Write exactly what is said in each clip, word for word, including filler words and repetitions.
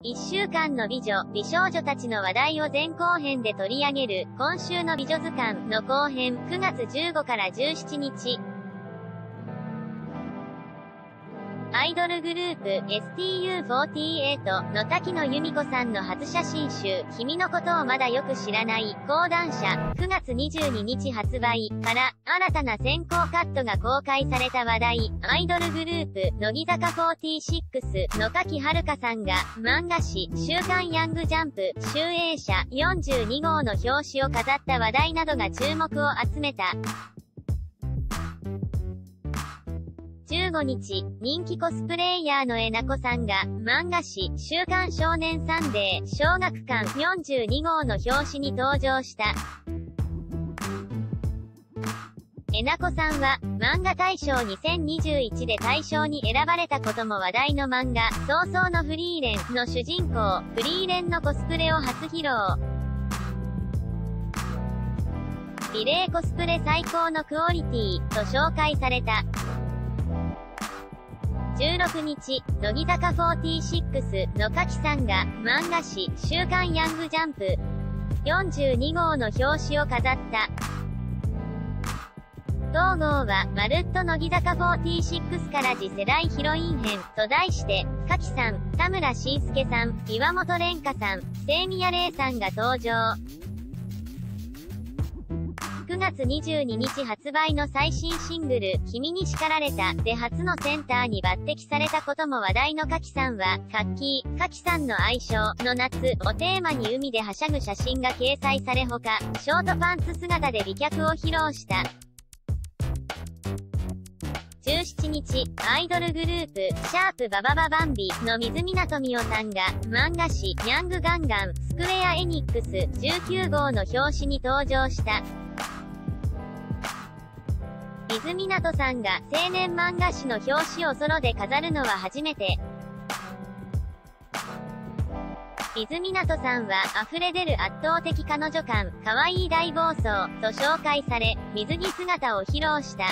いっしゅうかんの美女、美少女たちの話題を前後編で取り上げる、今週の美女図鑑の後編、くがつじゅうごからじゅうしちにち。アイドルグループ エスティーユーフォーティーエイト の滝野由美子さんの初写真集、君のことをまだよく知らない、講談社、くがつにじゅうににち発売から、新たな先行カットが公開された話題、アイドルグループ、乃木坂フォーティーシックスの賀喜遥香さんが、漫画誌、週刊ヤングジャンプ、集英社よんじゅうにごうの表紙を飾った話題などが注目を集めた。じゅうごにち、人気コスプレイヤーのえなこさんが、漫画誌、週刊少年サンデー、小学館よんじゅうにごうの表紙に登場した。えなこさんは、漫画大賞にせんにじゅういちで大賞に選ばれたことも話題の漫画、早々のフリーレンの主人公、フリーレンのコスプレを初披露。美麗コスプレ最高のクオリティと紹介された。じゅうろくにち、乃木坂フォーティーシックスの賀喜さんが、漫画誌、週刊ヤングジャンプよんじゅうにごうの表紙を飾った。同号は、まるっと乃木坂フォーティーシックスから次世代ヒロイン編と題して、賀喜さん、田村真介さん、岩本蓮香さん、清宮玲さんが登場。くがつにじゅうににち発売の最新シングル、君に叱られた、で初のセンターに抜擢されたことも話題の賀喜さんは、カッキー、賀喜さんの愛称の夏をテーマに海ではしゃぐ写真が掲載されほか、ショートパンツ姿で美脚を披露した。じゅうしちにち、アイドルグループ、シャープババババンビの水湊美桜さんが、漫画誌、ヤングガンガン、スクエアエニックスじゅうきゅうごうの表紙に登場した。水湊さんが青年漫画誌の表紙をソロで飾るのは初めて。水湊さんは溢れ出る圧倒的彼女感、可愛い大暴走と紹介され、水着姿を披露した。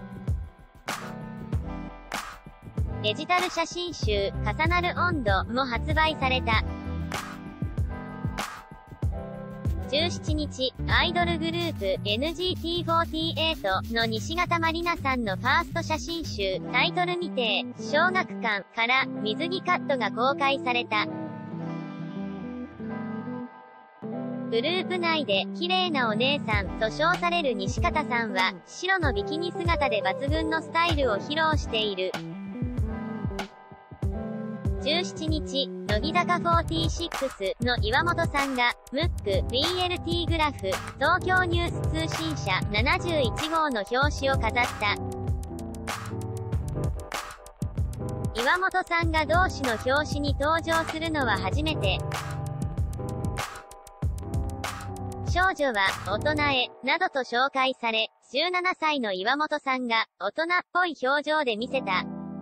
デジタル写真集、重なる温度も発売された。じゅうしちにち、アイドルグループ エヌジーティーフォーティーエイト の西形まりなさんのファースト写真集、タイトル未定、小学館から水着カットが公開された。グループ内で綺麗なお姉さんと称される西形さんは、白のビキニ姿で抜群のスタイルを披露している。じゅうしちにち、乃木坂フォーティーシックスの岩本さんが、ムック ビーエルティー グラフ、東京ニュース通信社ななじゅういちごうの表紙を飾った。岩本さんが同誌の表紙に登場するのは初めて。少女は大人へ、などと紹介され、じゅうななさいの岩本さんが大人っぽい表情で見せた。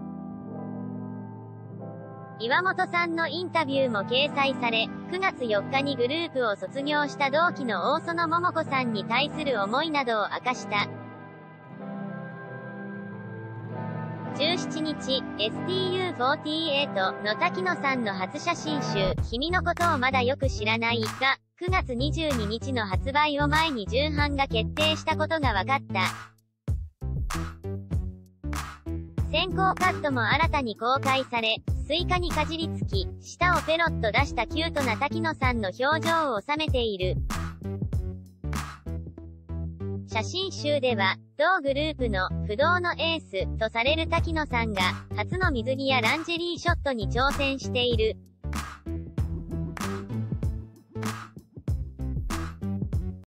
岩本さんのインタビューも掲載され、くがつよっかにグループを卒業した同期の大園桃子さんに対する思いなどを明かした。じゅうしちにち、エスティーユーフォーティーエイト の滝野さんの初写真集、君のことをまだよく知らないが、くがつにじゅうににちの発売を前に重版が決定したことが分かった。先行カットも新たに公開され、スイカにかじりつき、舌をペロッと出したキュートな滝野さんの表情を収めている。写真集では、同グループの不動のエースとされる滝野さんが、初の水着やランジェリーショットに挑戦している。